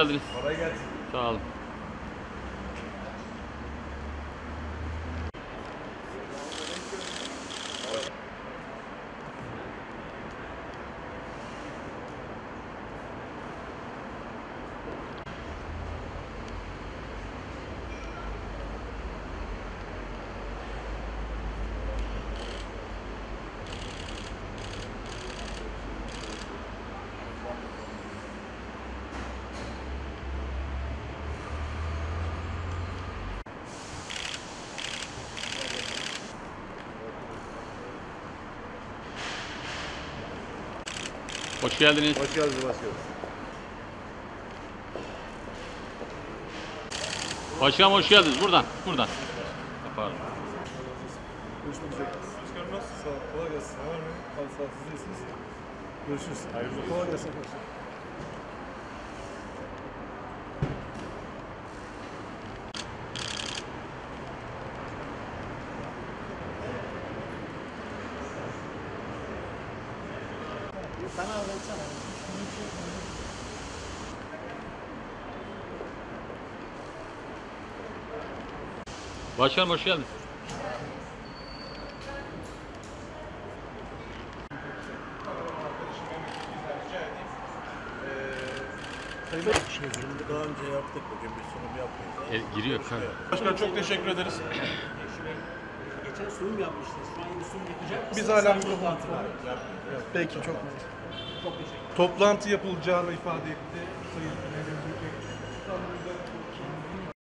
geldiniz. Kolay gelsin. Sağ olun. Hoş geldiniz. Hoş geldiniz başkanım. Başkanım hoş geldiniz. Buradan. Pardon. Görüşmek üzere. Başkanım nasılsın? Sağ ol. Kolay gelsin. Var mı? Al sağ ol. Siz iyisiniz. Görüşürüz. Hayırlı. Kolay gelsin. Sana anlatsana. Başkanım hoş geldiniz. Daha önce yaptık. Bugün bir sunum yapmayız. Giriyor. Başkan çok teşekkür ederiz. Geçen sunum yapmıştınız. Şu an yeni sunum yapacak mısınız? Biz hala bir toplantı var. Peki çok Çok teşekkür ederim. toplantı yapılacağını ifade etti Sayın